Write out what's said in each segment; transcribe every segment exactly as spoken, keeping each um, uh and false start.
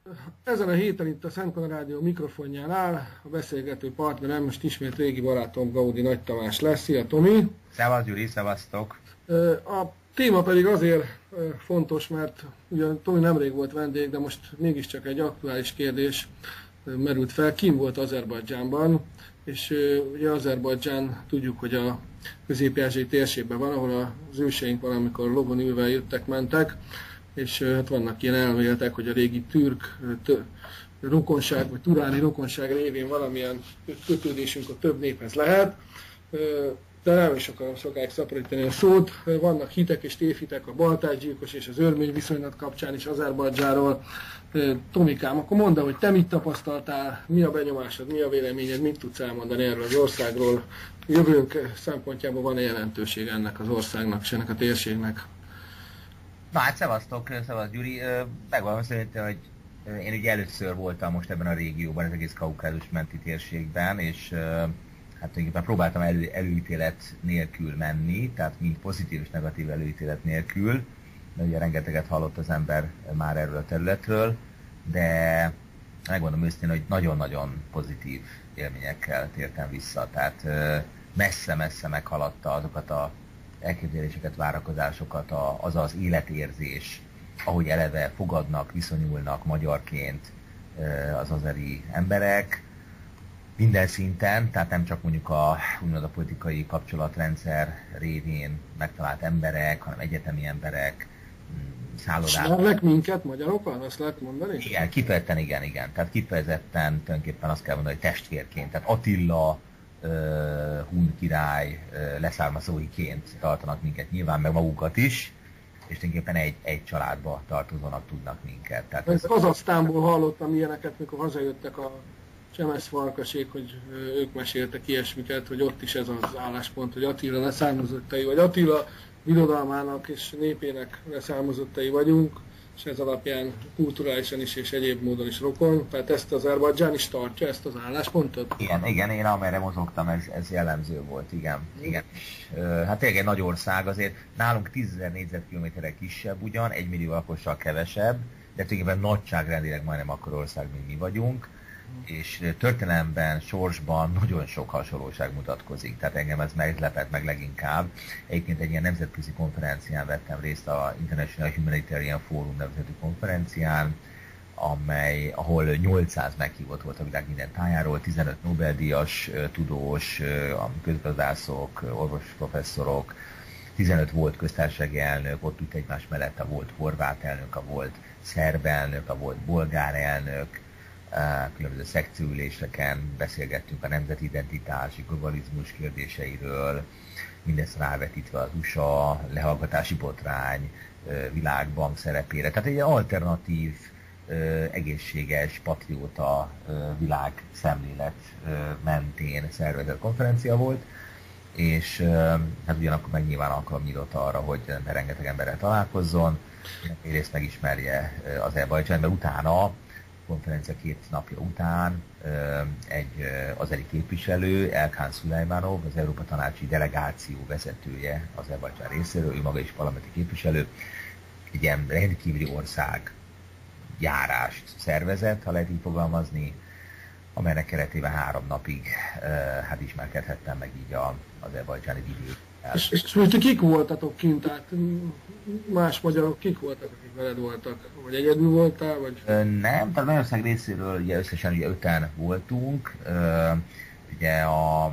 Ezen a héten itt a Szentpont Rádió mikrofonjánál a beszélgető partnerem most ismét régi barátom Gaudi Nagy Tamás lesz. Szia Tomi! Szevasz Gyuri, szevasztok! A téma pedig azért fontos, mert ugye Tomi nemrég volt vendég, de most mégiscsak egy aktuális kérdés merült fel. Kim volt Azerbajdzsánban, és ugye Azerbajdzsán tudjuk, hogy a közép-ázsiai térségben van, ahol az őseink valamikor lovon ülve jöttek-mentek, és hát vannak ilyen elméletek, hogy a régi türk tö, rokonság, vagy turáni rokonság révén valamilyen kötődésünk a több néphez lehet, de nem is akarom sokáig szaporítani a szót. Vannak hitek és tévhitek a baltásgyilkos és az örmény viszonylat kapcsán is Azerbajdzsáról. Tomikám, akkor mondd, hogy te mit tapasztaltál, mi a benyomásod, mi a véleményed, mit tudsz elmondani erről az országról? Jövőnk szempontjából van-e jelentőség ennek az országnak és ennek a térségnek? Na hát szevasztok, szevasz Gyuri. Megvalom szerintem, hogy én ugye először voltam most ebben a régióban, az egész Kaukázus menti térségben, és hát tulajdonképpen próbáltam elő, előítélet nélkül menni, tehát mind pozitív és negatív előítélet nélkül, mert ugye rengeteget hallott az ember már erről a területről, de megmondom őszintén, hogy nagyon-nagyon pozitív élményekkel tértem vissza, tehát messze-messze meghaladta azokat a elképzeléseket, várakozásokat, az az életérzés, ahogy eleve fogadnak, viszonyulnak magyarként az azeri emberek, minden szinten, tehát nem csak mondjuk a, úgymond a politikai kapcsolatrendszer révén megtalált emberek, hanem egyetemi emberek, szállodák. Ismernek minket, magyarokat, azt lehet mondani? Igen, kifejezetten igen, igen. Tehát kifejezetten tulajdonképpen azt kell mondani, hogy testvérként. Tehát Attila, uh, hun király uh, leszármazóiként tartanak minket nyilván, meg magukat is, és tulajdonképpen egy, egy családba tartozónak tudnak minket. Tehát ez Kazahsztánból hallottam ilyeneket, mikor hazajöttek a Csemes Farkasék, hogy ők meséltek ilyesmiket, hogy ott is ez az álláspont, hogy Attila leszármazottai, vagy Attila birodalmának és népének leszármazottai vagyunk, és ez alapján kulturálisan is és egyéb módon is rokon. Tehát ezt az Azerbajdzsán is tartja, ezt az álláspontot? Igen, igen, én amerre mozogtam, ez, ez jellemző volt, igen. igen. Hát tényleg egy nagy ország, azért nálunk tízezer négyzetkilométerre kisebb ugyan, egy millió lakossal kevesebb, de tulajdonképpen nagyságrendileg majdnem akkor ország, mint mi vagyunk, és történelemben, sorsban nagyon sok hasonlóság mutatkozik. Tehát engem ez meglepett meg leginkább. Egyébként egy ilyen nemzetközi konferencián vettem részt, a International Humanitarian Forum nemzetközi konferencián, amely, ahol nyolcszáz meghívott volt a világ minden tájáról, tizenöt Nobel-díjas tudós, közgazdászok, orvosprofesszorok, tizenöt volt köztársasági elnök, ott ült egymás mellett, a volt horvát elnök, a volt szerb elnök, a volt bolgár elnök, különböző szekcióüléseken beszélgettünk a nemzeti identitási, globalizmus kérdéseiről, mindezt rávetítve az u es á, lehallgatási botrány, világbank szerepére. Tehát egy alternatív, egészséges, patrióta világszemlélet mentén szervezett konferencia volt, és hát ugyanakkor meg nyilván alkalom nyitott arra, hogy rengeteg emberrel találkozzon, egyrészt megismerje Azerbajdzsán, mert utána konferencia két napja után egy azeri képviselő, Elkán Szulajmánov, az Európa Tanácsi delegáció vezetője Azerbajdzsán részéről, ő maga is parlamenti képviselő, egy ilyen rendkívüli ország járást szervezett, ha lehet így fogalmazni, amelynek keretében három napig hát ismerkedhettem meg így a azerbajdzsáni vidék. És, és most kik voltatok kint? Tehát más magyarok kik voltak, akik veled voltak? Vagy egyedül voltál? Vagy? Nem, tehát Magyarország részéről ugye összesen ugye öten voltunk. Ugye a...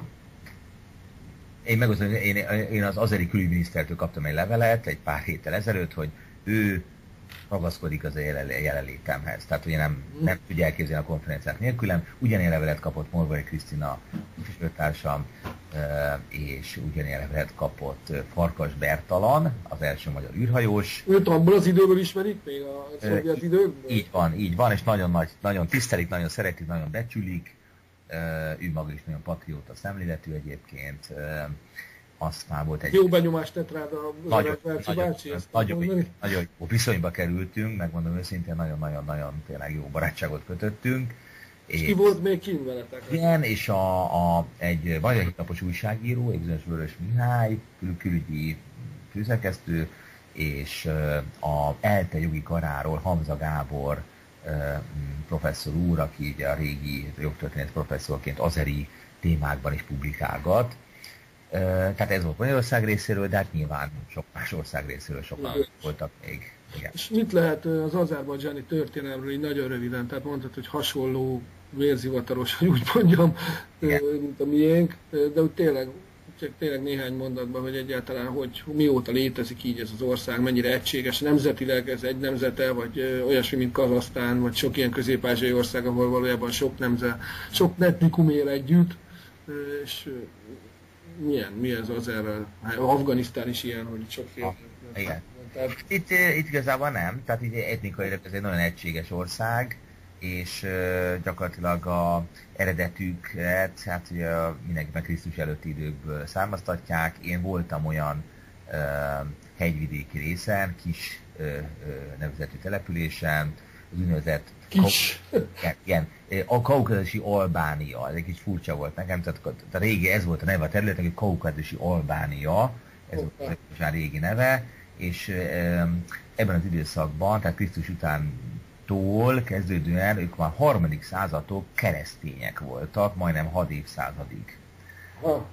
Én megmondom, én, én az azeri külügyminisztertől kaptam egy levelet egy pár héttel ezelőtt, hogy ő ragaszkodik az jelenlétemhez. Tehát ugye nem, nem tudja elképzelni a konferenciát nélkülem. Ugyanilyen levelet kapott Morvai Krisztina képviselőtársam, és ugyanilyen levelet kapott Farkas Bertalan, az első magyar űrhajós. Őt abból az időből ismerik még, a szovjet időkből? Így van, így van, és nagyon, nagy, nagyon tisztelik, nagyon szeretik, nagyon becsülik. Ő maga is nagyon patrióta szemléletű egyébként. Aztán volt egy... Jó benyomást tett rád a nagyon, Verci bácsi, ezt nagyon, nagyon jó viszonyba kerültünk, megmondom őszintén, nagyon-nagyon-nagyon tényleg jó barátságot kötöttünk. És ki volt még kint veletek? Igen, és a, a, egy magyar hitnapos újságíró, egy bizonyos Vörös Mihály, kül- külügyi főszerkesztő, és a ELTE jogi karáról Hamza Gábor professzor úr, aki ugye a régi jogtörténet professzorként azeri témákban is publikálgat. Tehát ez volt Magyarország részéről, de hát nyilván sok más ország részéről sokan voltak még. Igen. És mit lehet az azerbajdzsáni történelemről így nagyon röviden, tehát mondtad, hogy hasonló, vérzivataros, hogy úgy mondjam, igen, mint a miénk, de úgy tényleg, csak tényleg néhány mondatban, hogy egyáltalán hogy mióta létezik így ez az ország, mennyire egységes, nemzetileg ez egy nemzete, vagy olyasmi, mint Kazahsztán, vagy sok ilyen közép-ázsiai ország, ahol valójában sok nemzet, sok etnikum él együtt, és milyen, mi ez az erről? Afganisztán is ilyen, hogy sokféle. Ah, igen. Tehát... Itt, itt igazából nem, tehát itt etnikailag ez egy nagyon egységes ország, és uh, gyakorlatilag a eredetüket, hát ugye mindenkiben Krisztus előtti időkből származtatják. Én voltam olyan uh, hegyvidéki részen, kis uh, uh, nevezetű településen, az úgynevezett kis. Igen, igen, a kaukázusi Albánia, ez egy kicsit furcsa volt nekem, tehát a régi, ez volt a neve a területnek, hogy kaukázusi Albánia, ez oh, volt a régi neve, és ebben az időszakban, tehát Krisztus utántól kezdődően ők már harmadik századtól keresztények voltak, majdnem hat évszázadig. Ha.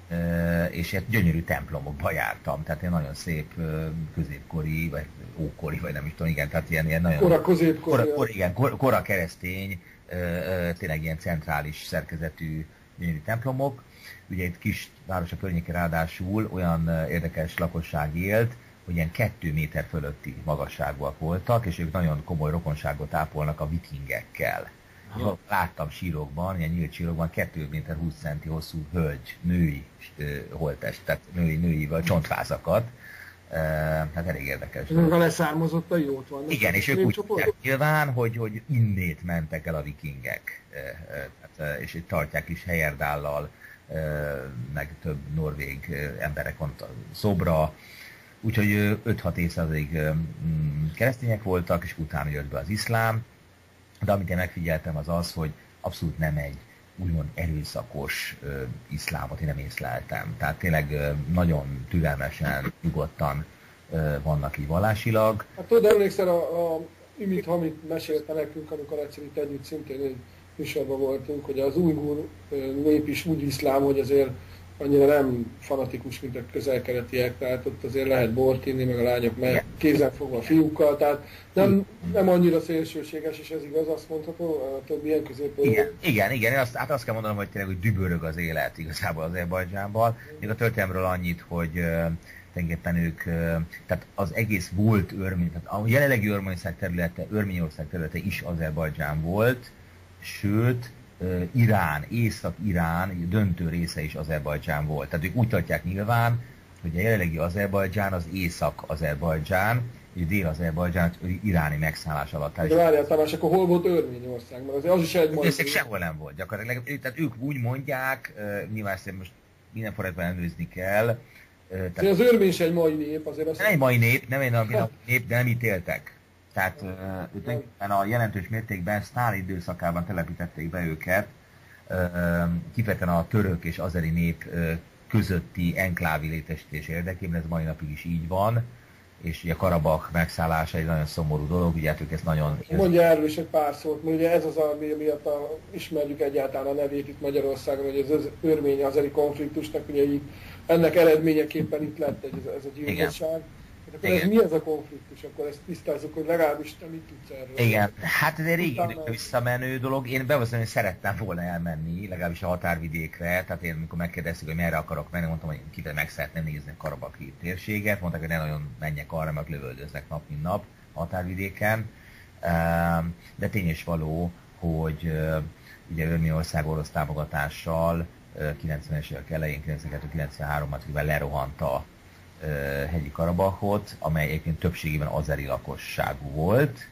És hát gyönyörű templomokba jártam, tehát ilyen nagyon szép középkori, vagy ókori, vagy nem is tudom, igen, tehát ilyen, ilyen nagyon... Kora középkori. Kora, kora, igen, kora, kora keresztény, tényleg ilyen centrális szerkezetű gyönyörű templomok. Ugye itt kis város a környéken ráadásul olyan érdekes lakosság élt, hogy ilyen kettő méter fölötti magasságúak voltak, és ők nagyon komoly rokonságot ápolnak a vikingekkel. Én láttam sírokban, ilyen nyílt sírokban kettő méter húsz centi hosszú hölgy, női uh, holttest, tehát női, női vagy csontvázakat. Uh, hát elég érdekes. A leszármazottai ott vannak. Igen, és ők úgy tudják nyilván, hogy, hogy innét mentek el a vikingek, uh, uh, uh, és itt tartják is Hejerdállal, uh, meg több norvég uh, emberek mondta szobra. Úgyhogy uh, öt-hat évszázadig uh, keresztények voltak, és utána jött be az iszlám. De amit én megfigyeltem az az, hogy abszolút nem egy úgymond erőszakos ö, iszlámot én nem észleltem. Tehát tényleg ö, nagyon türelmesen, nyugodtan ö, vannak így vallásilag. Hát tudod, emlékszel a, a Ümit Hamit mesélte nekünk, amikor egyszer itt együtt szintén egy műsorban voltunk, hogy az ujgur nép is úgy iszlám, hogy azért annyira nem fanatikus, mint a közel-keletiek, tehát ott azért lehet bort inni, meg a lányok meg kézen fogva a fiúkkal, tehát nem, nem annyira szélsőséges, és ez igaz, azt mondható, a több ilyen középkorú. Igen, igen, igen, azt, hát azt kell mondanom, hogy tényleg, hogy dübörög az élet igazából Azerbajdzsánban. Még a történelemről annyit, hogy uh, tulajdonképpen ők, uh, tehát az egész volt örmény, tehát a jelenlegi Örményország területe, Örményország területe is Azerbajdzsán volt, sőt, Irán, Észak-Irán döntő része is Azerbajdzsán volt. Tehát ők úgy tartják nyilván, hogy a jelenlegi Azerbajdzsán az Észak-Azerbajdzsán, és Dél-Azerbajdzsán iráni megszállás alatt. De várjál, Tamás, akkor hol volt Örményország? Mert az is egy majd... sehol nem volt gyakorlatilag. Tehát ők úgy mondják, nyilván ezt most minden forrásban előzni kell. Tehát... Az örmény se egy mai nép, azért azt... Nem egy mai nép, nem egy mai nép, de nem ítéltek. Tehát uh, a jelentős mértékben Sztálin időszakában telepítették be őket, uh, kifejezetten a török és azeri nép uh, közötti enklávi létesítés érdekében, ez mai napig is így van, és ugye Karabakh megszállása egy nagyon szomorú dolog, ugye ők ezt nagyon... Mondja erről is egy pár szót, mert ugye ez az, ami miatt a, ismerjük egyáltalán a nevét itt Magyarországon, hogy ez az örmény-azeri konfliktusnak, ugye így, ennek eredményeképpen itt lett egy, ez a gyilkosság. Akkor ez mi ez a konfliktus? Akkor ezt tisztázzuk, hogy legalábbis te mit tudsz erről? Igen, hát ez egy régi visszamenő dolog. Én beveszem, hogy szerettem volna elmenni, legalábbis a határvidékre. Tehát én, amikor megkérdeztük, hogy merre akarok menni, mondtam, hogy kifejezetten meg szeretném nézni a Karabakhi térséget. Mondták, hogy ne nagyon menjek arra, mert lövöldöznek nap, mint nap a határvidéken. De tény és való, hogy ugye Örményország orosz támogatással kilencvenes évek elején, kilencvenkettő kilencvenhárom-ban lerohant a hegyi Karabachot, amely egyébként többségében azeri lakosságú volt,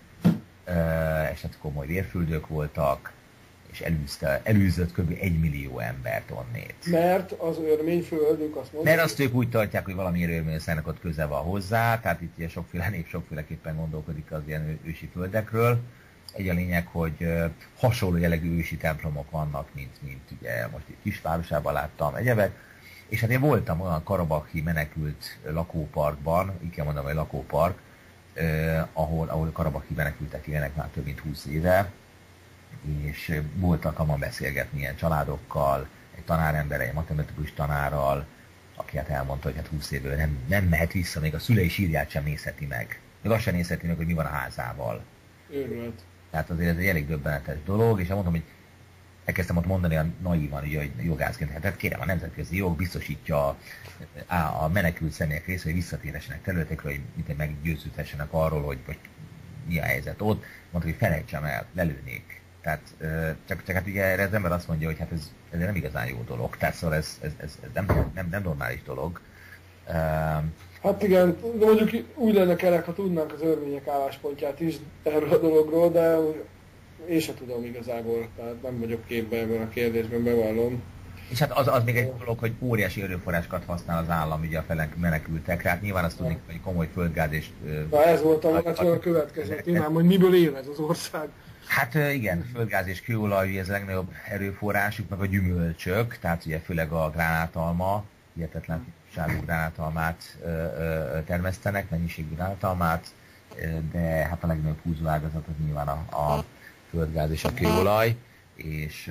és hát komoly vérfürdők voltak, és elűzte, elűzött kb. egy millió embert onnét. Mert az örmény földük azt mondják? Mert azt ők úgy tartják, hogy valamiért Örményországnak ott köze van hozzá, tehát itt ilyen sokféle nép sokféleképpen gondolkodik az ilyen ősi földekről. Egy a lényeg, hogy hasonló jellegű ősi templomok vannak, mint, mint ugye most itt kisvárosában láttam egyebek. És hát én voltam olyan karabakhi menekült lakóparkban, így kell mondanom, hogy lakópark, eh, ahol, ahol karabakhi menekültek élnek már több mint húsz éve, és volt alkalmam beszélgetni ilyen családokkal, egy tanárember, egy matematikus tanárral, aki hát elmondta, hogy hát húsz évből nem, nem mehet vissza, még a szülei sírját sem nézheti meg. Még azt sem nézheti meg, hogy mi van a házával. Őrület. Tehát azért ez egy elég döbbenetes dolog, és mondom, hogy elkezdtem ott mondani a naívan, ugye, hogy jogászként, hát kérem, a nemzetközi jog biztosítja a, a menekült személyek része, hogy visszatérhessenek területekről, hogy mint meggyőződhessenek arról, hogy, hogy mi a helyzet ott. Mondta, hogy felejtsem el, lelőnék. Tehát csak, csak hát ugye erre az ember azt mondja, hogy hát ez, ez nem igazán jó dolog. Tehát szóval ez, ez, ez nem, nem, nem normális dolog. Hát igen, de mondjuk úgy lenne kerek, ha tudnánk az örmények álláspontját is erről a dologról, de én sem tudom igazából, tehát nem vagyok képben ebben a kérdésben, bevallom. És hát az, az még egy dolog, hogy óriási erőforrásokat használ az állam ugye a felek menekültekre. Hát nyilván azt tudni, hogy komoly földgáz és... Na ez volt a, a, a következő témám, hogy miből él ez az ország. Hát igen, földgáz és kőolaj, ez a legnagyobb erőforrásuk, meg a gyümölcsök, tehát ugye főleg a gránátalma, hihetetlen típusú gránátalmát termesztenek, mennyiségű gránátalmát, de hát a legnagyobb húzóágazat az nyilván a, a földgáz és a kőolaj, és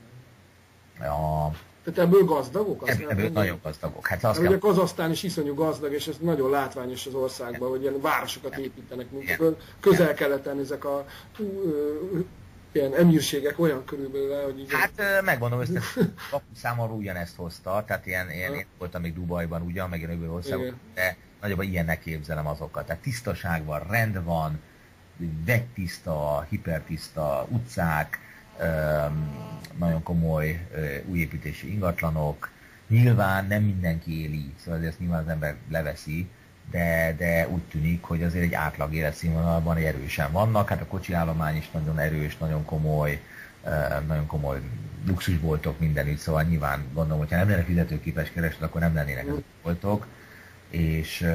a... Tehát ebből gazdagok? Ebből, ebből nagyon gazdagok. Hát azt kell... Ugye Kazahsztán is iszonyú gazdag, és ez nagyon látványos az országban, hogy ilyen városokat építenek, mint közel-keleten ezek a uh, ilyen emírségek olyan körülbelül, hogy így... Hát megmondom, hogy a számomra ugyanezt hozta, tehát ilyen, ilyen én voltam még Dubajban ugyan, meg jövő országban, de nagyobb ilyennek képzelem azokat. Tehát tisztaság van, rend van, vegytiszta, hipertiszta utcák, nagyon komoly újépítési ingatlanok. Nyilván nem mindenki él így, szóval ezt nyilván az ember leveszi, de, de úgy tűnik, hogy azért egy átlag életszínvonalban erősen vannak. Hát a kocsi állomány is nagyon erős, nagyon komoly, nagyon komoly luxusboltok mindenütt, szóval nyilván gondolom, hogyha nem lenne fizetőképes kereslet, akkor nem lennének ezek a boltok. És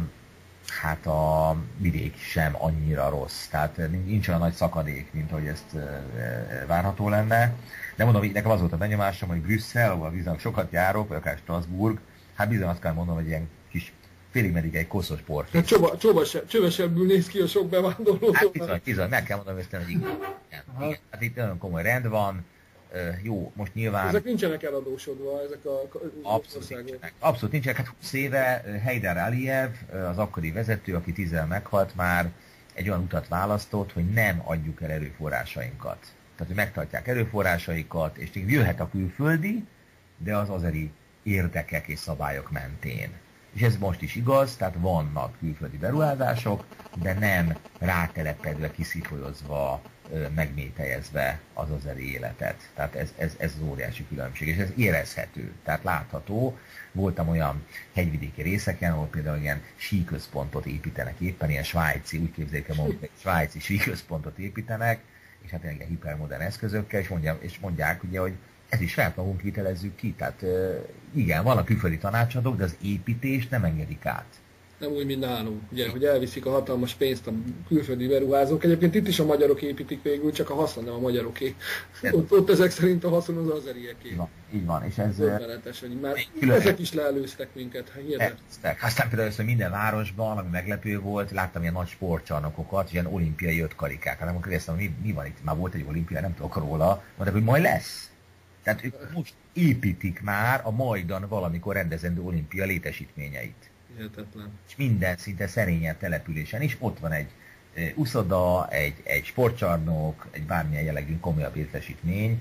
hát a vidék sem annyira rossz, tehát nincs olyan nagy szakadék, mint hogy ezt várható lenne. De mondom, hogy nekem az volt a benyomásom, hogy Brüsszel, ahol viszonylag sokat járok, vagy akár Strasbourg, hát bizony azt kell mondom, hogy ilyen kis félig meddig egy koszos porfé. Hát csoba, csoba se, csövesebbül néz ki a sok bevándorló. Hát bizony, bizony, meg kell mondanom hogy igen. igen, igen. Hát itt nagyon komoly rend van. Uh, jó, most nyilván... Ezek nincsenek eladósodva, ezek a Abszolút nincsenek. Abszolút nincsenek. Hát húsz éve Heydar Aliyev, az akkori vezető, aki tízzel meghalt már, egy olyan utat választott, hogy nem adjuk el erőforrásainkat. Tehát, hogy megtartják erőforrásaikat, és jöhet a külföldi, de az azeri érdekek és szabályok mentén. És ez most is igaz, tehát vannak külföldi beruházások, de nem rátelepedve, kiszifolyozva, megmétejezve az azeri életet. Tehát ez, ez, ez az óriási különbség, és ez érezhető, tehát látható. Voltam olyan hegyvidéki részeken, ahol például ilyen síközpontot építenek éppen, ilyen svájci, úgy képzeljük el mondjuk, svájci síközpontot építenek, és hát ilyen hipermodern eszközökkel, és mondják, és mondják ugye, hogy ez is saját magunk vitelezzük ki. Tehát igen, vannak külföldi tanácsadók, de az építést nem engedik át. Nem úgy, mint nálunk, ugye, hogy elviszik a hatalmas pénzt a külföldi beruházók. Egyébként itt is a magyarok építik végül, csak a haszon nem a magyaroké. Ott, ott ezek szerint a haszon az azerieké. Így van, így van. És ez... Döbbenetes, hogy már külön... ezek is leelőztek minket. Előztek. Aztán például hogy minden városban, ami meglepő volt, láttam ilyen nagy sportcsarnokokat, ilyen olimpiai ötkarikák. Hát amikor kérdeztem, mi, mi van itt? Már volt egy olimpia, nem tudok róla. Mondták, hogy majd lesz. Tehát ők most építik már a majdan valamikor rendezendő olimpia létesítményeit. Hihetetlen. És minden szinte szerényebb településen is ott van egy e, uszoda, egy, egy sportcsarnok, egy bármilyen jellegű komolyabb létesítmény.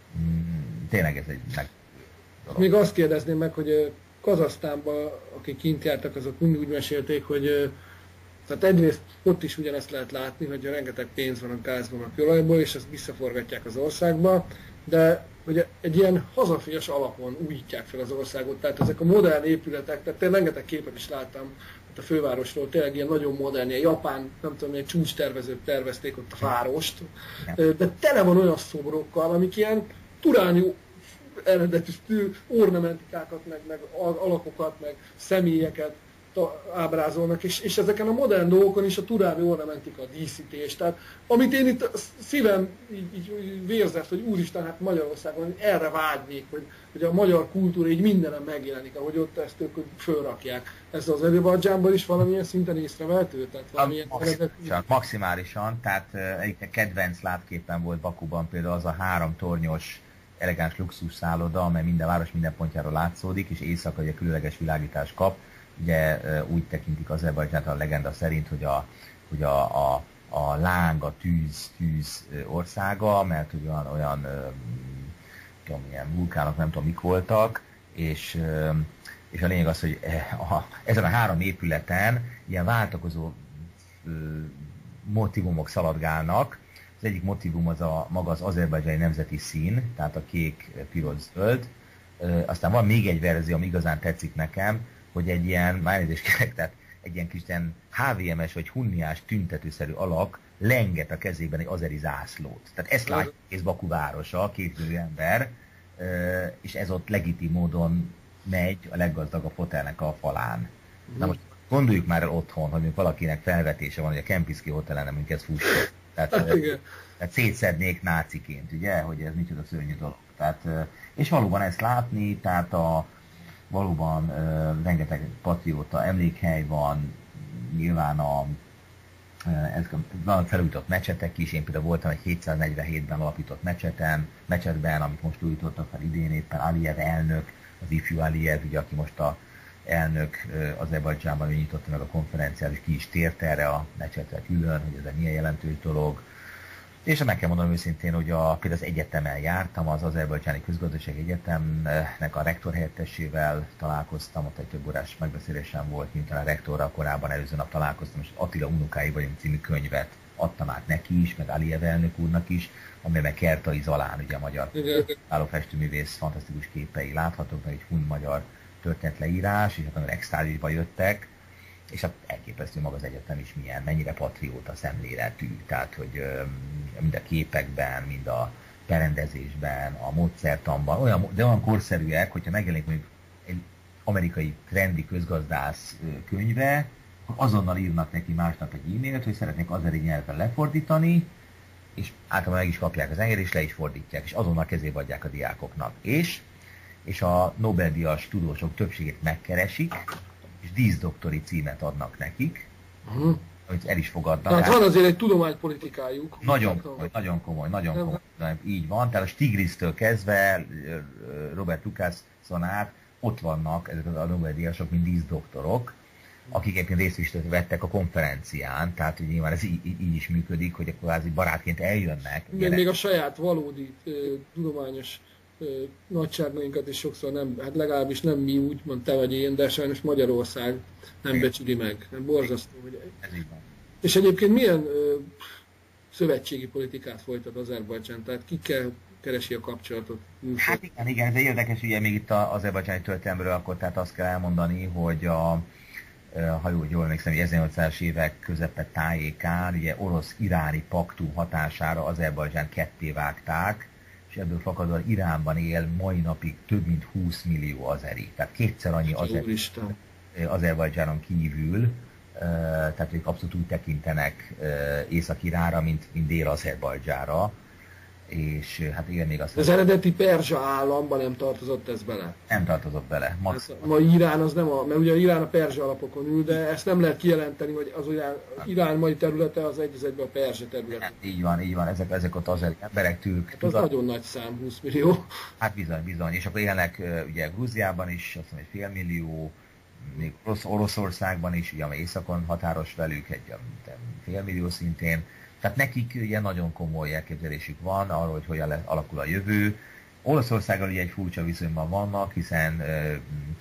Mm, tényleg ez egy meg... Még azt kérdezném meg, hogy Kazahsztánban, akik kint jártak, azok mindig úgy mesélték, hogy tehát egyrészt ott is ugyanezt lehet látni, hogy rengeteg pénz van a gázban, a kőolajból, és ezt visszaforgatják az országba, de hogy egy ilyen hazafias alapon újítják fel az országot, tehát ezek a modern épületek, tehát én rengeteg képet is láttam ott a fővárosról, tényleg ilyen nagyon modern, ilyen japán, nem tudom, ilyen csúcstervezők tervezték ott a várost, de tele van olyan szobrokkal, amik ilyen turányi eredetű ornamentikákat, meg, meg alakokat, meg személyeket ábrázolnak, és, és ezeken a modern dolgokon is a turávi ornamentika, a díszítés, tehát amit én itt szívem így, így vérzett, hogy úristen, hát Magyarországon erre vágynék, hogy, hogy a magyar kultúra így mindenen megjelenik, ahogy ott ezt ők fölrakják. Ez az Azerbajdzsánban is valamilyen szinten észrevehető? Tehát valamilyen maximálisan, maximálisan, tehát egyik kedvenc látképpen volt Bakuban például az a három tornyos elegáns luxus szálloda, amely minden város minden pontjáról látszódik, és éjszaka ugye különleges világítást kap. Ugye úgy tekintik Azerbajdzsánt a legenda szerint, hogy a, hogy a, a, a láng, a tűz, tűz országa, mert olyan, olyan tudom, ilyen vulkánok nem tudom mik voltak, és, és a lényeg az, hogy a, ezen a három épületen ilyen váltakozó motívumok szaladgálnak. Az egyik motívum az a maga az azerbajdzsáni nemzeti szín, tehát a kék, piros, zöld. Aztán van még egy verzió, ami igazán tetszik nekem, hogy egy ilyen, már elnézést kérek, tehát egy ilyen kis ilyen há vé em es vagy hunniás tüntetőszerű alak lenget a kezében egy azeri zászlót. Tehát ezt látja egész Baku városa, kétmillió ember, és ez ott legitim módon megy a leggazdagabb hotelnek a falán. Na most gondoljuk már el otthon, hogy valakinek felvetése van, hogy a Kempinski hotelen nem ez fusson. Tehát, tehát szétszednék náciként, ugye, hogy ez micsoda szörnyű dolog. Tehát, és valóban ezt látni, tehát a valóban uh, rengeteg patrióta emlékhely van, nyilván a, uh, ez, van felújított mecsetek is, én például voltam egy hétszáznegyvenhétben alapított mecseten, mecsetben, amit most újítottak fel idén éppen, Aliyev elnök, az ifjú Aliyev, ugye, aki most a elnök uh, Azerbajdzsánban nyitotta meg a konferenciát, és ki is tért erre a mecsetre külön, hogy ez egy milyen jelentős dolog. És meg kell mondanom őszintén, hogy a, például az egyetemen jártam, az Azerbajdzsáni Közgazdasági Egyetemnek a rektor helyettesével találkoztam, ott egy több órás megbeszélésem volt, miután a rektorral korábban előző nap találkoztam, és Attila unokái vagyunk című könyvet adtam át neki is, meg Aliyev elnök úrnak is, amelyben Kertai Zalán, ugye a magyar állófestőművész fantasztikus képei láthatók, meg egy hun-magyar történetleírás, és hát nagyon extázisba jöttek, és hát elképesztő maga az egyetem is milyen, mennyire patrióta szemléletű, tehát hogy mind a képekben, mind a berendezésben, a módszertanban, olyan, de olyan korszerűek, hogyha megjelenik mondjuk egy amerikai trendi közgazdász könyve, azonnal írnak neki másnap egy e-mailt, hogy szeretnék azeri nyelven lefordítani, és általában meg is kapják az engedélyt, és le is fordítják, és azonnal kezébe adják a diákoknak. És, és a Nobel-díjas tudósok többségét megkeresik, és díszdoktori címet adnak nekik, uh-huh. amit el is fogadnak. Tehát van azért egy tudománypolitikájuk. Nagyon komoly, nagyon komoly, nagyon komoly. Így van, tehát a Stiglitztől kezdve Robert Lucasson át ott vannak ezek a Nobel-díjasok, mint díszdoktorok, akik egyébként részt is vettek a konferencián, tehát hogy nyilván ez így, így is működik, hogy kvázi barátként eljönnek. Igen, még a saját valódi tudományos nagyságainkat is sokszor nem, hát legalábbis nem mi úgy, mond te vagy én, de sajnos Magyarország nem becsüli meg. Nem borzasztó, hogy... Ez így van. És egyébként milyen ö, szövetségi politikát folytat Azerbajdzsán? Tehát kikkel keresi a kapcsolatot? Hát igen, igen, ez érdekes, ugye még itt az azerbajdzsáni történelemről, akkor tehát azt kell elmondani, hogy a ha jól, jól emlékszem, hogy ezernyolcszázas évek közepe tájékán, ugye orosz-iráni paktum hatására Azerbajdzsán ketté vágták, és ebből fakadóan Iránban él mai napig több mint húsz millió azeri. Tehát kétszer annyi azeri Azerbajdzsánon kívül, tehát ők abszolút úgy tekintenek Észak-Iránra, mint, mint Dél-Azerbajdzsára. És hát igen, még azt... Az eredeti perzsa államban nem tartozott ez bele? Nem tartozott bele. Max... Hát, ma Irán az nem a... Mert ugye Irán a perzsa alapokon ül, de ezt nem lehet kijelenteni, hogy az Irán, Irán mai területe az egy az egyben a perzsa terület. Hát, így van, így van. Ezek, ezek ott az emberek tűk. Hát az tudat... nagyon nagy szám, húsz millió. Hát bizony, bizony. És akkor élnek ugye Grúziában is, azt mondom, egy fél millió, még Orosz, Oroszországban is, ugye, amely északon határos velük, egy fél millió szintén. Tehát nekik ilyen nagyon komoly elképzelésük van arról, hogy hogyan lesz, alakul a jövő. Olaszországgal ugye egy furcsa viszonyban vannak, hiszen ö,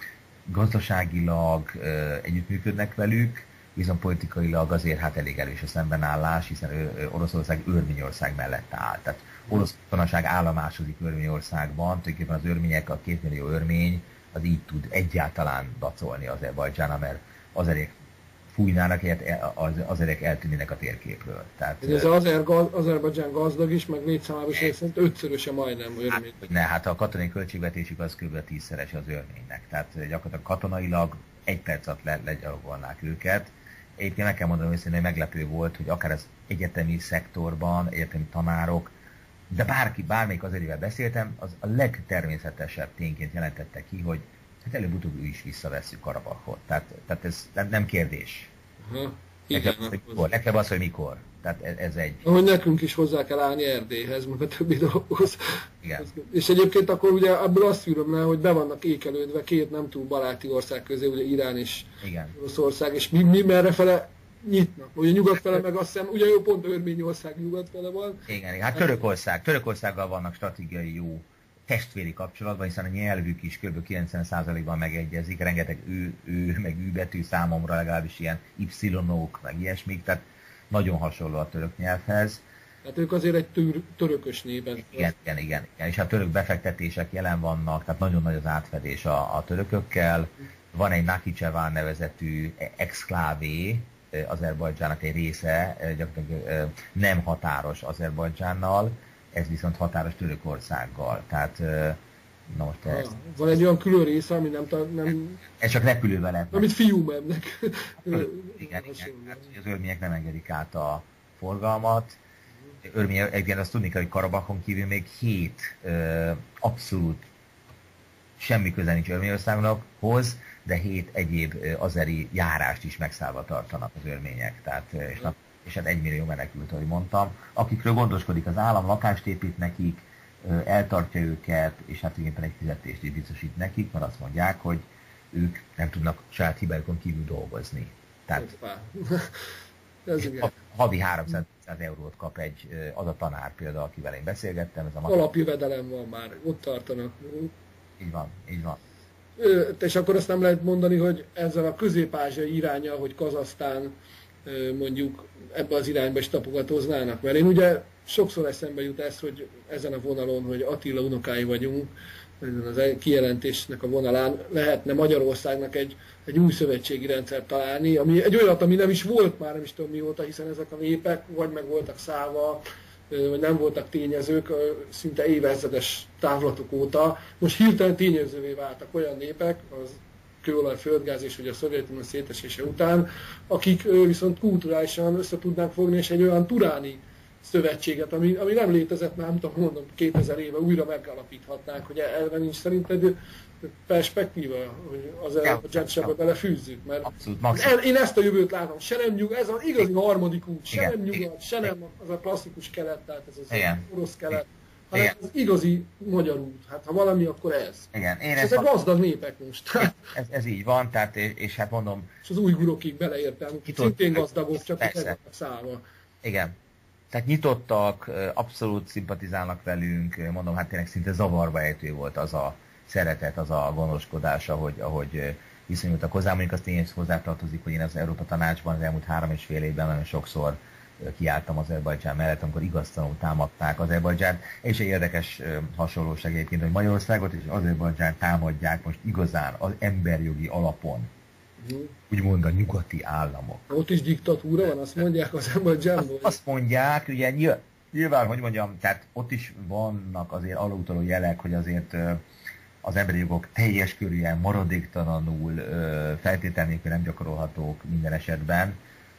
gazdaságilag ö, együttműködnek velük, viszont politikailag azért hát elég erős a szembenállás, hiszen ö, ö, Oroszország Örményország mellett áll. Tehát orosz katonaság állomásodik Örményországban, tulajdonképpen az örmények, a két millió örmény az így tud egyáltalán dacolni Azerbajdzsánnal, mert azért fújnának, az azerek eltűnnének a térképről. Tehát, ez az Azerbajdzsán gazdag is, meg létszámában is szerint ötszöröse majdnem örmény. Hát, ne, hát a katonai költségvetésük az kb. tízszeres az örménynek. Tehát gyakorlatilag katonailag egy perc alatt le, legyalogolnák őket. Egyébként meg kell mondanom őszintén, hogy meglepő volt, hogy akár az egyetemi szektorban, egyetemi tanárok, de bárki, bármelyik azérivel beszéltem, az a legtermészetesebb tényként jelentette ki, hogy hát előbb-utóbb ő is visszavesszük Karabachot. Tehát, tehát ez nem, nem kérdés. Aha. Legfeljebb az, hogy mikor. Legfeljebb az, hogy mikor. Tehát ez, ez egy... Ahogy nekünk is hozzá kell állni Erdélyhez, meg a többi dolgokhoz. Igen. És egyébként akkor ugye ebből azt fűröm le, hogy be vannak ékelődve két nem túl baráti ország közé, ugye Irán és Oroszország, és mi, mi merre fele nyitnak. Ugye nyugat fele meg azt hiszem, ugye jó pont Örményország nyugat fele van. Igen, igen. Hát Törökország. Törökországgal vannak stratégiai jó testvéri kapcsolatban, hiszen a nyelvük is kb. kilencven százalékban megegyezik, rengeteg ő, ő, meg ő betű számomra, legalábbis ilyen y-ok, meg ilyesmik, tehát nagyon hasonló a török nyelvhez. Hát ők azért egy tör, törökös népen. Igen, igen, igen, igen, és a török befektetések jelen vannak, tehát nagyon nagy az átfedés a, a törökökkel. Van egy Nakhichevan nevezetű exklávé, Azerbajdzsának egy része, gyakorlatilag nem határos Azerbajdzsánnal, ez viszont határos Törökországgal. Tehát, na most ha, ezt... Van egy olyan külön része, ami nem... nem... Ez csak repülővel lehet. Amit fiúmemnek. Igen, igen. Hát, az örmények nem engedik át a forgalmat. Örmények, egyébként azt tudni kell, hogy Karabachon kívül még hét uh, abszolút semmi köze nincs Örményországhoz, de hét egyéb uh, azeri járást is megszállva tartanak az örmények. Tehát, uh, és, és hát egymillió menekült, ahogy mondtam, akikről gondoskodik az állam, lakást épít nekik, eltartja őket, és hát tulajdonképpen egy fizetést is biztosít nekik, mert azt mondják, hogy ők nem tudnak saját hibáikon kívül dolgozni. Tehát ez havi háromszáz eurót kap egy az a tanár például, akivel én beszélgettem. Ez a alapjövedelem van már, ott tartanak. Így van, így van. És akkor azt nem lehet mondani, hogy ezzel a közép-ázsiai iránya, hogy Kazahsztán mondjuk ebbe az irányba is tapogatóznának. Mert én ugye sokszor eszembe jut ez, hogy ezen a vonalon, hogy Attila unokái vagyunk, az kijelentésnek a vonalán lehetne Magyarországnak egy, egy új szövetségi rendszert találni, ami egy olyat, ami nem is volt már, nem is tudom mióta, hiszen ezek a népek vagy meg voltak szállva, vagy nem voltak tényezők szinte évezredes távlatok óta. Most hirtelen tényezővé váltak olyan népek, az kőolaj, földgáz és ugye a Szovjetunió szétesése után, akik viszont kulturálisan össze tudnánk fogni, és egy olyan turáni szövetséget, ami, ami nem létezett már, nem tudom, mondom, kétezer éve újra megalapíthatnánk, hogy erre nincs szerinted perspektíva, hogy az Azerbajdzsánt sebbe belefűzzük, mert Abszolút, én ezt a jövőt látom, se nem nyugat, ez az igazi harmadik út, se igen, nem nyugat, igen, se nem az a klasszikus kelet, tehát ez az igen, orosz kelet, hanem igen, az igazi magyar út. Hát ha valami, akkor ez. Igen, én és ezek gazdag népek most. Ez, ez így van, tehát és, és hát mondom... És az ujgurokig beleértem, szintén gazdagok, csak itt vannak szállva. Igen. Tehát nyitottak, abszolút szimpatizálnak velünk, mondom, hát tényleg szinte zavarba ejtő volt az a szeretet, az a gondoskodás, ahogy, ahogy viszonyultak hozzá. Mondjuk azt én is hozzátartozik, hogy én az Európa Tanácsban az elmúlt három és fél évben nagyon sokszor kiálltam Azerbajdzsán mellett, amikor igaztalanul támadták Azerbajdzsánt. És egy érdekes hasonlóság egyébként, hogy Magyarországot és Azerbajdzsánt támadják most igazán az emberjogi alapon. Úgymond a nyugati államok. Ott is diktatúra van, azt mondják az Azerbajdzsánból? Azt, azt mondják, ugye nyilván, nyilván, hogy mondjam, tehát ott is vannak azért alutaló jelek, hogy azért az emberi jogok teljes körűen, maradéktalanul feltétel nélkül nem gyakorolhatók minden esetben,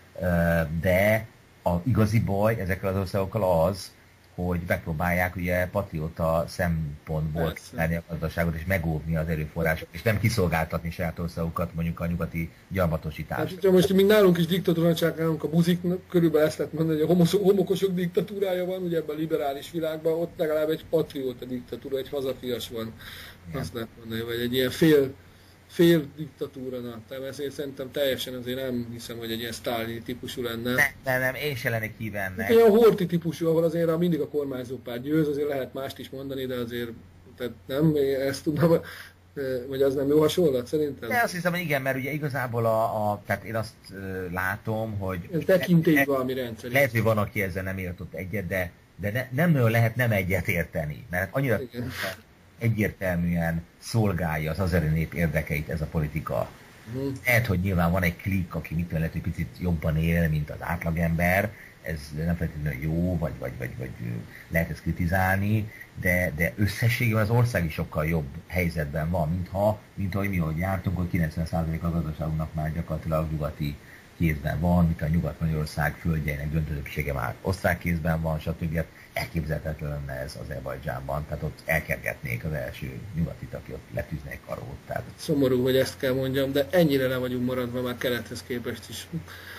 de a igazi baj ezekkel az országokkal az, hogy megpróbálják ugye patrióta szempontból tenni a gazdaságot és megóvni az erőforrásokat, és nem kiszolgáltatni saját országokat mondjuk a nyugati gyarmatosításra. Hát, most még nálunk is diktatúra csinálunk a buzik, körülbelül ezt lehet mondani, hogy a homokosok diktatúrája van, ugye ebben a liberális világban, ott legalább egy patrióta diktatúra, egy hazafias van. Igen. Azt lehet mondani, vagy egy ilyen fél, fél diktatúra, na, tehát ezért szerintem teljesen azért nem hiszem, hogy egy ilyen sztálini típusú lenne. Nem, nem, nem, én se lennék hívennek. Olyan horti típusú, ahol azért mindig a kormányzópárt győz, azért lehet mást is mondani, de azért tehát nem, ezt tudnám, vagy az nem jó hasonlat szerintem? De azt hiszem, hogy igen, mert ugye igazából a, a tehát én azt uh, látom, hogy... Tekintély valami rendszer. Lehet, hogy van, aki ezzel nem értett egyet, de, de ne, nem nagyon lehet nem egyet érteni, mert annyira igen, egyértelműen szolgálja az azeri nép érdekeit ez a politika. Uh-huh. Lehet, hogy nyilván van egy klik, aki mit lehet, hogy picit jobban él, mint az átlagember, ez nem feltétlenül jó, vagy, vagy, vagy, vagy lehet ezt kritizálni, de, de összességében az ország is sokkal jobb helyzetben van, mintha, mint ahogy mi, ahogy jártunk, hogy kilencven százalék a gazdaságunknak már gyakorlatilag nyugati kézben van, mint a Nyugat-Magyarország földjeinek döntő többsége már osztrák kézben van, stb. Elképzelhetetlen lenne ez Azerbajdzsánban, tehát ott elkergetnék az első nyugatit, aki ott letűzne egy karót. Tehát... Szomorú, hogy ezt kell mondjam, de ennyire le vagyunk maradva már kelethez képest is.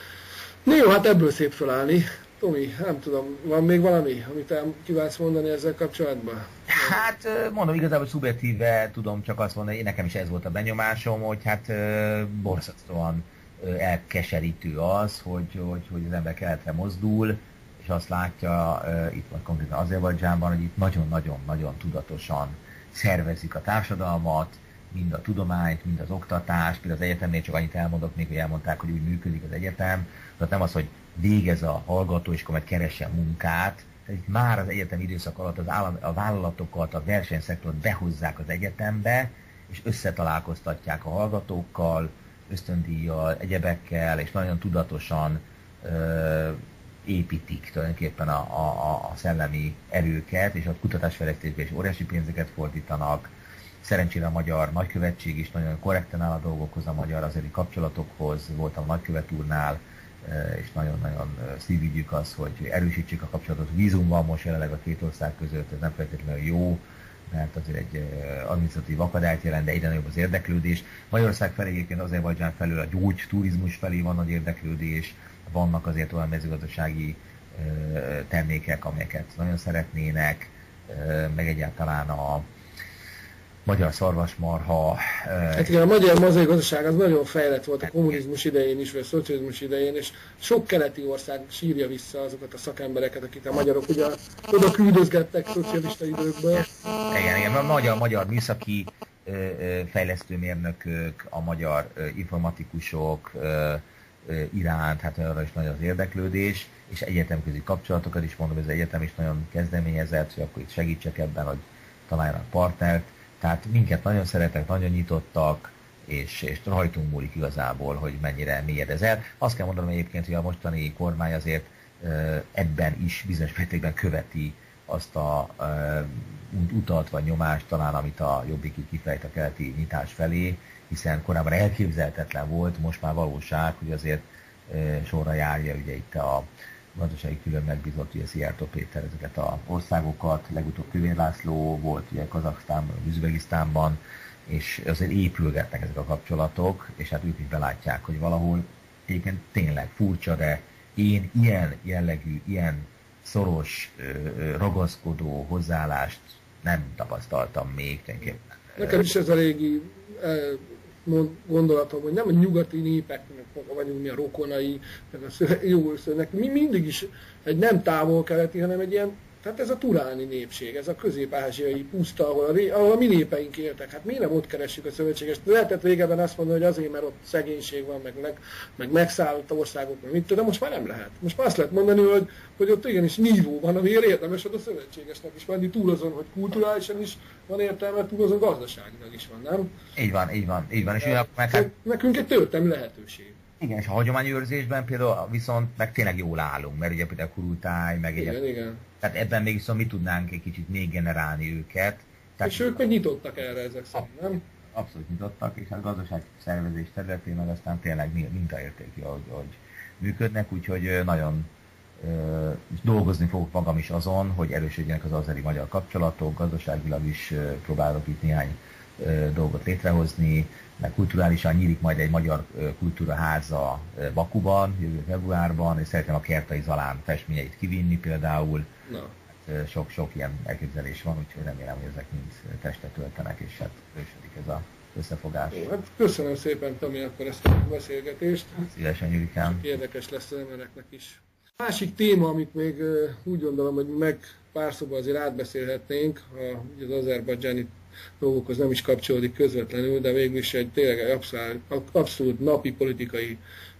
Na jó, hát ebből szép felállni. Tomi, nem tudom, van még valami, amit el kívánsz mondani ezzel kapcsolatban? Hát mondom, igazából szubjektíve tudom csak azt mondani, nekem is ez volt a benyomásom, hogy hát borzasztóan elkeserítő az, hogy, hogy, hogy az ember keletre mozdul, és azt látja itt van konkrétan Azerbajdzsánban, hogy itt nagyon-nagyon-nagyon tudatosan szervezik a társadalmat, mind a tudományt, mind az oktatást. Például az egyetemnél csak annyit elmondok még, hogy elmondták, hogy úgy működik az egyetem. Tehát nem az, hogy végez a hallgató, és akkor majd keressen munkát. Tehát itt már az egyetem időszak alatt az állam, a vállalatokat, a versenyszektort behozzák az egyetembe, és összetalálkoztatják a hallgatókkal, ösztöndíjjal, egyebekkel, és nagyon tudatosan ö, építik tulajdonképpen a, a, a szellemi erőket, és a kutatásfejlesztésbe is óriási pénzeket fordítanak. Szerencsére a magyar nagykövetség is nagyon korrekten áll a dolgokhoz, a magyar azeri kapcsolatokhoz. Voltam a nagykövet úrnál, és nagyon-nagyon szívügyük az, hogy erősítsék a kapcsolatot. Vízum van most jelenleg a két ország között, ez nem feltétlenül jó, mert azért egy adminisztratív akadályt jelent, de egyre nagyobb az érdeklődés. Magyarország felé egyébként Azerbajdzsán felől a gyógyturizmus felé van nagy érdeklődés, vannak azért olyan mezőgazdasági termékek, amelyeket nagyon szeretnének, meg egyáltalán a magyar szarvasmarha. Hát igen, a magyar mezőgazdaság az nagyon fejlett volt a kommunizmus idején is, vagy a szocializmus idején, és sok keleti ország sírja vissza azokat a szakembereket, akik a magyarok ugye oda küldözgettek szocialista időkből. Igen, igen, a magyar, magyar műszaki fejlesztőmérnökök, a magyar informatikusok iránt, hát arra is nagy az érdeklődés, és egyetemközi kapcsolatokat is mondom, ez az egyetem is nagyon kezdeményezett, hogy akkor itt segítsek ebben, hogy találjanak partnert. Tehát minket nagyon szeretek, nagyon nyitottak, és, és rajtunk múlik igazából, hogy mennyire mélyed el. Azt kell mondanom egyébként, hogy a mostani kormány azért ebben is bizonyos mértékben követi azt a utat vagy nyomást talán, amit a Jobbik kifejt a keleti nyitás felé, hiszen korábban elképzelhetetlen volt, most már valóság, hogy azért sorra járja ugye itt a gazdasági külön megbízott, ugye Szijjártó Péter ezeket az országokat, legutóbb Kövér László volt ugye Kazaksztánban, Üzbegisztánban, és azért épülgetnek ezek a kapcsolatok, és hát ők is belátják, hogy valahol egyébként tényleg furcsa, de én ilyen jellegű, ilyen szoros, ragaszkodó hozzáállást nem tapasztaltam még tulajdonképpen. Nekem is ez a régi gondolatom, hogy nem a nyugati népeknek vagyunk mi a rokonai, meg a jó összönnek, mi mindig is egy nem távol-keleti, hanem egy ilyen, tehát ez a turáni népség, ez a közép-ázsiai puszta, ahol a, ahol a mi népeink éltek. Hát miért nem ott keressük a szövetségest? Lehetett régebben azt mondani, hogy azért, mert ott szegénység van, meg, meg, meg megszállott országok, meg mit tudom, de most már nem lehet. Most már azt lehet mondani, hogy, hogy ott igenis nívó van, amiért érdemes ott a szövetségesnek is menni, túl azon, hogy kulturálisan is van értelme, túl azon gazdaságilag is van, nem? Így van, így van, így van. És de, meg, hát... Nekünk egy történelmi lehetőség. Igen, és a hagyományőrzésben például viszont meg tényleg jól állunk, mert ugye például Kurultáj, meg igen, egy... igen. Tehát ebben még viszont mi tudnánk egy kicsit még generálni őket. Tehát és ők meg nyitottak erre ezek szerint, nem? Abszolút nyitottak, és a gazdaság szervezés területén meg aztán tényleg mintaértékű, ahogy, ahogy működnek, úgyhogy nagyon ö, dolgozni fogok magam is azon, hogy erősödjenek az azeri-magyar kapcsolatok, gazdaságilag is ö, próbálok itt néhány ö, dolgot létrehozni, meg kulturálisan nyílik majd egy magyar ö, kultúraháza ö, Bakuban, jövő februárban, és szeretném a Kertai Zalán festményeit kivinni például. No. Sok-sok ilyen elképzelés van, úgyhogy remélem, hogy ezek mind testet töltenek, és hát erősödik ez az összefogás. Jó, hát köszönöm szépen, Tomi, akkor ezt a beszélgetést. Szívesen, Gyurikám. Érdekes lesz az embereknek is. A másik téma, amit még úgy gondolom, hogy meg pár szóban azért átbeszélhetnénk, ha az azerbajdzsáni dolgokhoz nem is kapcsolódik közvetlenül, de végül is egy tényleg egy abszolút, abszolút napi politikai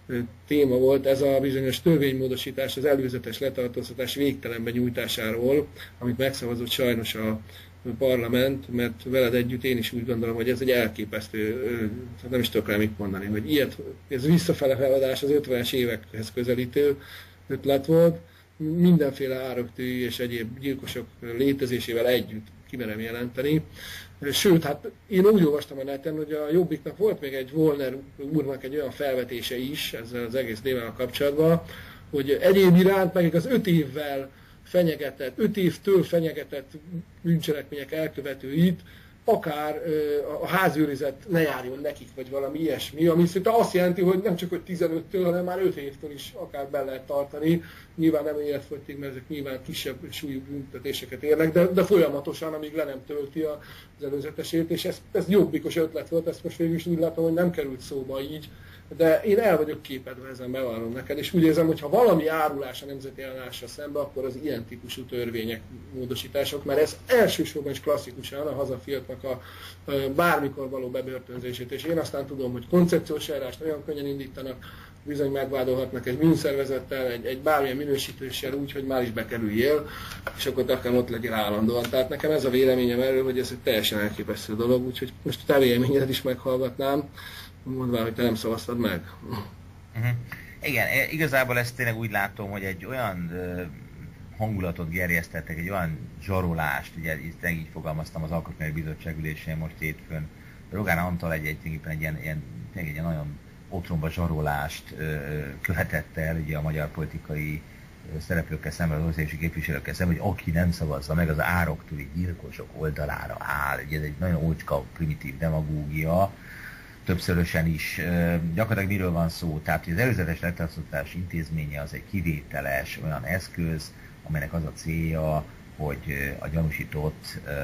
téma volt, ez a bizonyos törvénymódosítás az előzetes letartóztatás végtelenbe nyújtásáról, amit megszavazott sajnos a parlament, mert veled együtt én is úgy gondolom, hogy ez egy elképesztő, nem is tudok rá mit mondani, hogy ilyet, ez visszafele feladás az ötvenes évekhez közelítő ötlet volt, mindenféle ároktű és egyéb gyilkosok létezésével együtt kimerem jelenteni. Sőt, hát én úgy olvastam a neten, hogy a Jobbiknak volt még egy Volner úrnak egy olyan felvetése is ezzel az egész témával kapcsolatban, hogy egyéb iránt meg az öt évvel fenyegetett, öt évtől fenyegetett bűncselekmények elkövetőit, akár a házőrizet ne járjon nekik, vagy valami ilyesmi, ami szinte azt jelenti, hogy nem csak hogy tizenöttől, hanem már öt évtől is akár be lehet tartani. Nyilván nem életfogytig, mert ezek nyilván kisebb súlyú büntetéseket érnek, de, de folyamatosan, amíg le nem tölti az előzetesét, és ez, ez jobbikos ötlet volt, ezt most végül is úgy látom, hogy nem került szóba így, de én el vagyok képedve ezen, bevallom neked, és úgy érzem, hogy ha valami árulás a nemzeti ellenással szembe, akkor az ilyen típusú törvények, módosítások, mert ez elsősorban is klasszikusan a hazafiatnak a, a bármikor való bebörtönzését, és én aztán tudom, hogy koncepciós eljárást olyan könnyen indítanak, bizony megvádolhatnak egy bűnszervezettel, egy, egy bármilyen minősítéssel úgy, hogy már is bekerüljél, és akkor akár ott legyél állandóan. Tehát nekem ez a véleményem erről, hogy ez egy teljesen elképesztő dolog, úgyhogy most a te véleményedet is meghallgatnám, mondván, hogy te nem szavaztad meg. Uh-huh. Igen, igazából ezt tényleg úgy látom, hogy egy olyan uh, hangulatot gerjesztettek, egy olyan zsarolást, ugye itt így fogalmaztam az Alkotmányi Bizottság ülésén most hétfőn, Rogán Antal egy, egy, egy, egy, ilyen, ilyen, egy ilyen nagyon otromba zsarolást uh, követett el ugye a magyar politikai uh, szereplőkkel szemben, az országosi képviselőkkel szemben, hogy aki nem szavazza meg, az ároktúli gyilkosok oldalára áll. Ugye ez egy nagyon ócska, primitív demagógia, többszörösen is. Gyakorlatilag miről van szó? Tehát, hogy az előzetes letartóztatás intézménye az egy kivételes olyan eszköz, amelynek az a célja, hogy a gyanúsított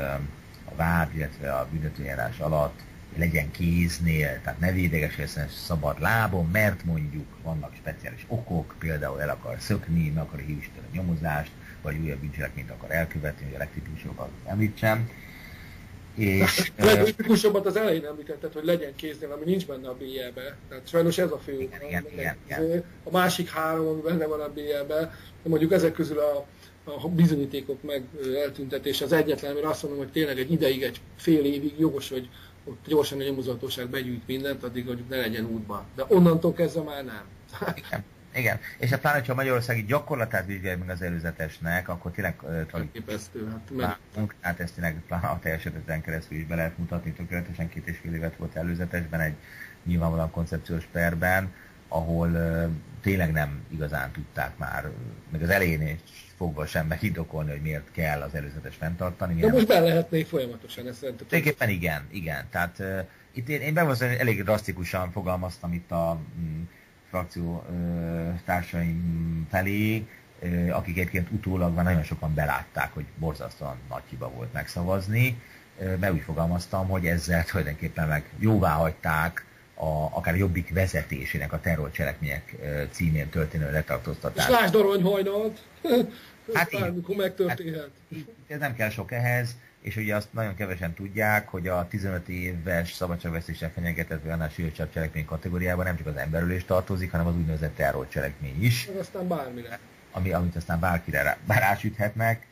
a vád, illetve a büntetőjárás alatt legyen kéznél, tehát ne védegeskedjen szabad lábon, mert mondjuk vannak speciális okok, például el akar szökni, meg akar hívisteni a nyomozást, vagy újabb bűncselekményt akar elkövetni, hogy a legtipikusabbat említsem. És, a legtipikusabbat az elején említetted, hogy legyen kéznél, ami nincs benne a bé jé-be. Tehát sajnos ez a fő. Igen, igen, igen, igen. A másik három, ami benne van a bé jé-be, mondjuk ezek közül a, a bizonyítékok meg eltüntetése az egyetlen, amire azt mondom, hogy tényleg egy ideig, egy fél évig jogos, hogy ott gyorsan a nyomozatosság begyűjt mindent, addig, hogy ne legyen útban. De onnantól kezdve már nem. Igen. Igen, és hát pláne, ha a magyarországi gyakorlatát vizsgáljuk meg az előzetesnek, akkor tényleg elképesztő. Hát, hát ezt tényleg pláne a teljes eseteten keresztül is be lehet mutatni, tökéletesen két és fél évet volt előzetesben, egy nyilvánvalóan koncepciós perben, ahol uh, tényleg nem igazán tudták már, meg az elején is fogva sem megindokolni, hogy miért kell az előzetes fenntartani. De most be lehetnék folyamatosan ezt rendben. Tulajdonképpen igen, igen. Tehát uh, itt én, én bevallom, hogy elég drasztikusan fogalmaztam itt a mm, frakció ö, társaim felé, ö, akik egyébként utólag már nagyon sokan belátták, hogy borzasztóan nagy hiba volt megszavazni, ö, mert úgy fogalmaztam, hogy ezzel tulajdonképpen meg jóvá hagyták a, akár a Jobbik vezetésének a terrorcselekmények ö, címén történő letartóztatást. És lásd Aranyhajnalt! Hát bármikor megtörténhet. Hát, ez nem kell sok ehhez, és ugye azt nagyon kevesen tudják, hogy a tizenöt éves szabadságvesztéssel fenyegetett vagy annál súlyosabb cselekmény kategóriában nem csak az emberölés tartozik, hanem az úgynevezett terrorcselekmény is. Az aztán bármire. Ami, amit aztán bárkire rá, bár rásüthetnek,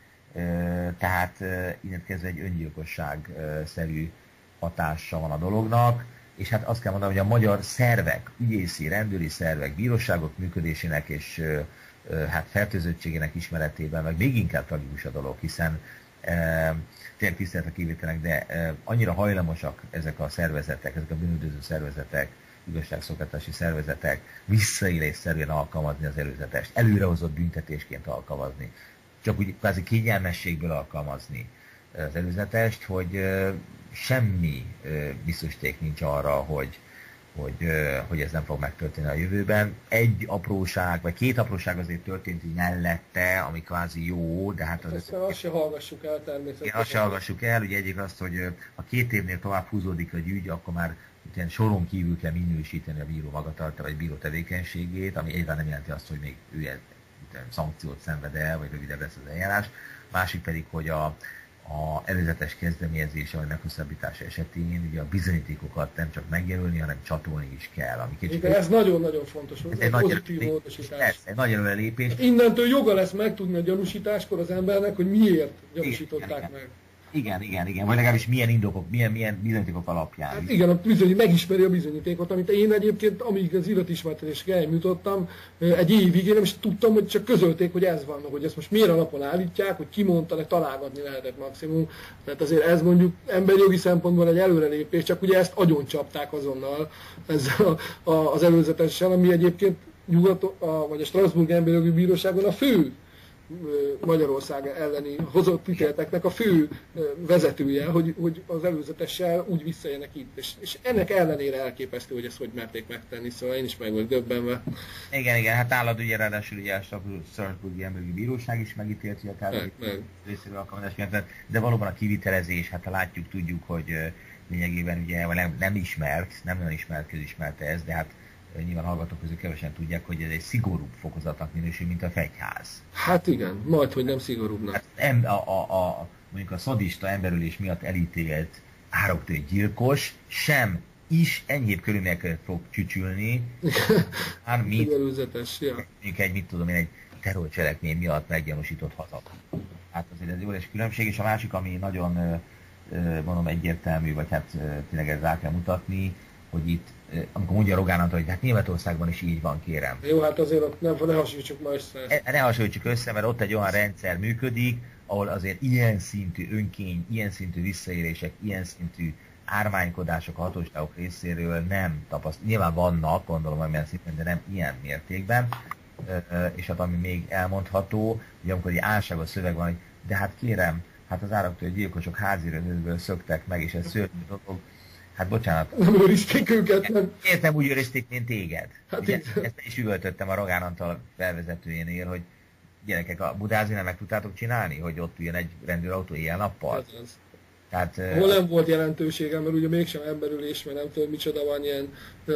tehát innen kezdve egy öngyilkosság-szerű hatása van a dolognak, és hát azt kell mondanom, hogy a magyar szervek, ügyészi, rendőri szervek, bíróságok működésének és hát fertőzöttségének ismeretében meg még inkább tragikus a dolog, hiszen e, tényleg tisztelt a kivételek, de e, annyira hajlamosak ezek a szervezetek, ezek a bűnüldöző szervezetek, igazságszolgáltatási szervezetek visszaélésszerűen alkalmazni az előzetest, előrehozott büntetésként alkalmazni, csak úgy kvázi kényelmességből alkalmazni az előzetest, hogy e, semmi e, biztosíték nincs arra, hogy Hogy, hogy ez nem fog megtörténni a jövőben. Egy apróság, vagy két apróság azért történt így mellette, ami kvázi jó, de hát... Az aztán azt se hallgassuk el természetesen. Azt se hallgassuk el, ugye egyik azt, hogy ha két évnél tovább húzódik a ügy, akkor már ilyen soron kívül kell minősíteni a bíró magatartást, vagy bíró tevékenységét, ami egyáltalán nem jelenti azt, hogy még ő szankciót szenved el, vagy rövidebb lesz az eljárás. Másik pedig, hogy a a előzetes kezdeményezése vagy meghosszabbítása esetén ugye a bizonyítékokat nem csak megjelölni, hanem csatolni is kell. Ami kicsit, ez nagyon-nagyon fontos, ez egy pozitív nagy, módosítás. Ez egy nagy előrelépés. Innentől joga lesz megtudni a gyanúsításkor az embernek, hogy miért gyanúsították igen, igen. meg. Igen, igen, igen. Vagy legalábbis milyen indokok, milyen, milyen bizonyítékok alapján. Hát igen, a bizony, megismeri a bizonyítékot, amit én egyébként, amíg az iratismertetésig eljutottam, egy évig én nem is tudtam, hogy csak közölték, hogy ez van, hogy ezt most milyen alapon állítják, hogy ki mondta, de találgatni lehetett maximum. Tehát azért ez mondjuk emberi jogi szempontból egy előrelépés, csak ugye ezt agyoncsapták azonnal ezzel a, a, az előzetessel, ami egyébként Nyugat, a, vagy a Strasbourg Emberi Jogi Bíróságon a fő Magyarország elleni hozott ítéleteknek a fő vezetője, hogy, hogy az előzetessel úgy visszaélnek itt. És, és ennek ellenére elképesztő, hogy ezt hogy merték megtenni, szóval én is meg vagyok döbbenve. Igen, igen, hát nálad ugye ráadásul ugye a Strasbourgi Emberi Bíróság is megítélt, hogy akár részéről alkalmazás miatt, de valóban a kivitelezés, hát látjuk, tudjuk, hogy lényegében ugye nem, nem ismert, nem nagyon ismert, közismerte ez, de hát nyilván hallgatók közül kevesen tudják, hogy ez egy szigorúbb fokozatnak minősül, mint a fegyház. Hát igen, majd, hogy nem szigorúbbnak. Hát em, a, a, a, mondjuk a szadista emberülés miatt elítélt ároktól gyilkos sem is enyhébb körülmények között fog csücsülni, hát mint ja. mondjuk egy, mit tudom én, egy terrorcselekmény miatt meggyanúsított hazat. Hát azért ez óriási különbség, és a másik, ami nagyon mondom egyértelmű, vagy hát tényleg ez rá kell mutatni, hogy itt, amikor mondja Rogán Antal, hogy hát Németországban is így van, kérem. Jó, hát azért nem, ne hasonlítsuk ma össze. Ne hasonlítsuk össze, mert ott egy olyan rendszer működik, ahol azért ilyen szintű önkény, ilyen szintű visszaélések, ilyen szintű ármánykodások a hatóságok részéről nem tapasztal. Nyilván vannak, gondolom, amilyen szinten, de nem ilyen mértékben. És hát ami még elmondható, hogy amikor egy álságos szöveg van, hogy de hát kérem, hát az áraktól gyilkosok házirőnőből szöktek meg, és ez szörnyű dolog. Hát bocsánat. Nem őrizték őket, nem. Miért nem úgy őrizték, mint téged? Hát ugye, ezt is üvöltöttem a Rogán Antal felvezetőjénél, hogy gyerekek, a Budázni nem meg tudtátok csinálni, hogy ott üljön egy rendőrautó éjjel-nappal? Tehát, hol nem volt jelentősége, mert ugye mégsem emberülés, mert nem tudom micsoda van ilyen,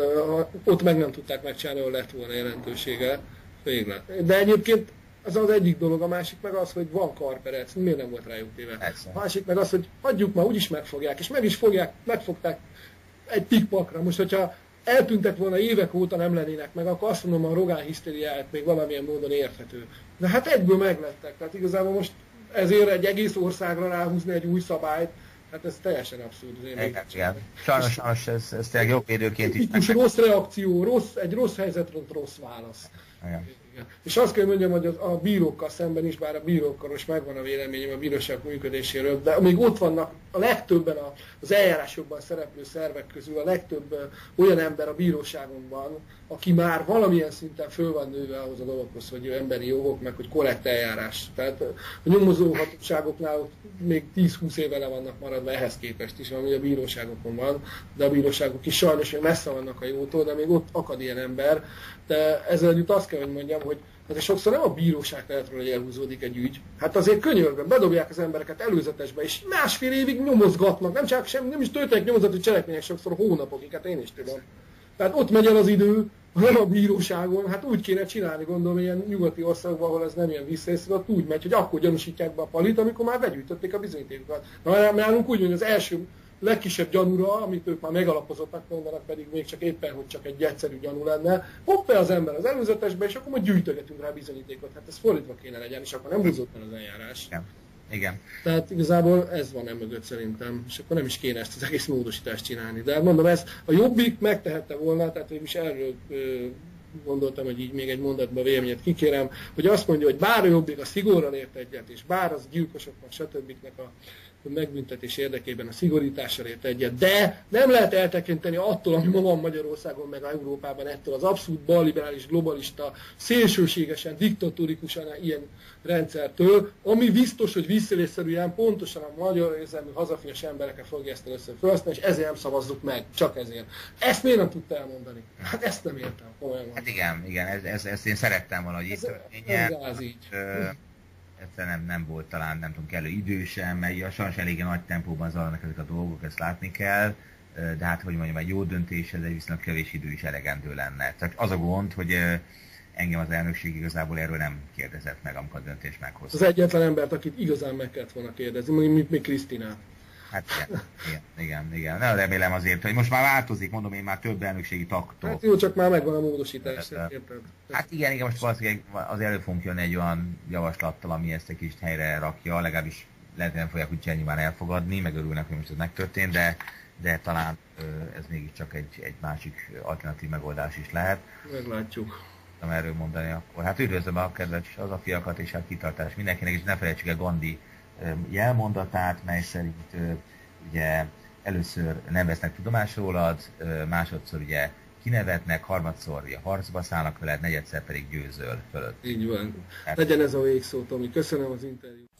ott meg nem tudták megcsinálni, ahol lett volna jelentősége. Végleg. De egyébként az az egyik dolog, a másik meg az, hogy van karperec, miért nem volt rájuk téve. A másik meg az, hogy hagyjuk már, úgyis megfogják, és meg is fogják, megfogták egy pikpakra. Most, hogyha eltűntek volna évek óta, nem lennének meg, akkor azt mondom, a Rogán hisztériáját még valamilyen módon érthető. De hát egyből meglettek, tehát igazából most ezért egy egész országra ráhúzni egy új szabályt, hát ez teljesen abszurd. Igen, igen. Sajnos, sajnos ez, ez tényleg jogvédőként is. Tipikus rossz reakció, rossz, egy rossz helyzetre rossz válasz. Igen. Igen. És azt kell mondjam, hogy a bírókkal szemben is, bár a bírókkal most megvan a véleményem a bíróság működéséről, de még ott vannak a legtöbben az eljárásokban szereplő szervek közül, a legtöbb olyan ember a bíróságunkban, aki már valamilyen szinten föl van nőve ahhoz a dologhoz, hogy emberi jogok, meg hogy korrekt eljárás. Tehát a nyomozó hatóságoknál még tíz-húsz éve le vannak maradva ehhez képest is, ami a bíróságokon van, de a bíróságok is sajnos még messze vannak a jótól, de még ott akad ilyen ember. De ezzel együtt azt kell, hogy mondjam, hogy azért sokszor nem a bíróság tehetről, hogy elhúzódik egy ügy. Hát azért könyörgöm, bedobják az embereket előzetesbe, és másfél évig nyomozgatnak, nem csak sem, nem is történik nyomozati cselekmények, sokszor hónapokig, hát én is tudom. Tehát ott megy el az idő, nem a bíróságon, hát úgy kéne csinálni, gondolom, ilyen nyugati országban, ahol ez nem ilyen visszaészre, ott úgy megy, hogy akkor gyanúsítják be a palit, amikor már begyűjtötték a bizonyítékokat. Na, nálunk úgy, hogy az első legkisebb gyanúra, amit ők már megalapozottnak mondanak, pedig még csak éppen, hogy csak egy egyszerű gyanú lenne, hopp az ember az előzetesbe, és akkor majd gyűjtögetünk rá bizonyítékot. Hát ez fordítva kéne legyen, és akkor nem húzott el az eljárás. Igen. Igen. Tehát igazából ez van emögött szerintem, és akkor nem is kéne ezt az egész módosítást csinálni. De mondom, ez a Jobbik megtehette volna, tehát én is erről ö, gondoltam, hogy így még egy mondatban véleményet kikérem, hogy azt mondja, hogy bár a Jobbik a szigorral ért egyet, és bár az gyilkosoknak, stb. A megbüntetés érdekében a szigorítással ért egyet, de nem lehet eltekinteni attól, ami ma van Magyarországon, meg Európában, ettől az abszolút balliberális, globalista, szélsőségesen, diktatórikusan ilyen rendszertől, ami biztos, hogy visszaélésszerűen pontosan a magyar érzelmű hazafias emberekkel fogja ezt először felhasználni, és ezért nem szavazzuk meg, csak ezért. Ezt miért nem tudta elmondani? Hát ezt nem értem, komolyan. Hát igen, igen, ez, ez, ezt én szerettem volna, hogy itt történjen. Ez így. Egyszerűen nem, nem volt talán, nem tudom, kellő idő sem, mert sajnos eléggé nagy tempóban zajlanak ezek a dolgok, ezt látni kell, de hát, hogy mondjam, egy jó döntéshez egy viszonylag kevés idő is elegendő lenne. Csak az a gond, hogy engem az elnökség igazából erről nem kérdezett meg, amikor a döntés meghozta. Az egyetlen embert, akit igazán meg kellett volna kérdezni, mondjuk még Krisztinát. Hát igen, igen, igen, igen. Nem remélem azért, hogy most már változik, mondom én már több elnökségi taktól. Hát jó, csak már megvan a módosítás, érted? Hát igen, igen, most valószínűleg az elő fogunk jönni egy olyan javaslattal, ami ezt egy kicsit helyre rakja, legalábbis lehet, hogy nem fogják úgy nyilván elfogadni, meg örülnek, hogy most ez megtörtént, de, de talán ez mégiscsak egy, egy másik alternatív megoldás is lehet. Meglátjuk. Nem erről mondani akkor. Hát üdvözlöm a kedves az a fiakat, és hát kitartás mindenkinek, és ne felejtsük el Gandhi jelmondatát, mely szerint ugye először nem vesznek tudomást rólad, másodszor ugye kinevetnek, harmadszor ugye harcba szállnak veled, negyedszer pedig győzöl fölött. Így van. Hát, legyen ez a végszó, Tomi. Köszönöm az interjút.